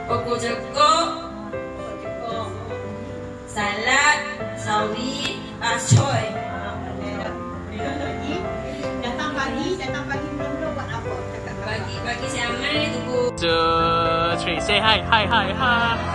Pokok jekok, salad, sawi, acoy. Datang pagi belum buat apa? Bagi si Aman ni tunggu. 2, 3, say hi.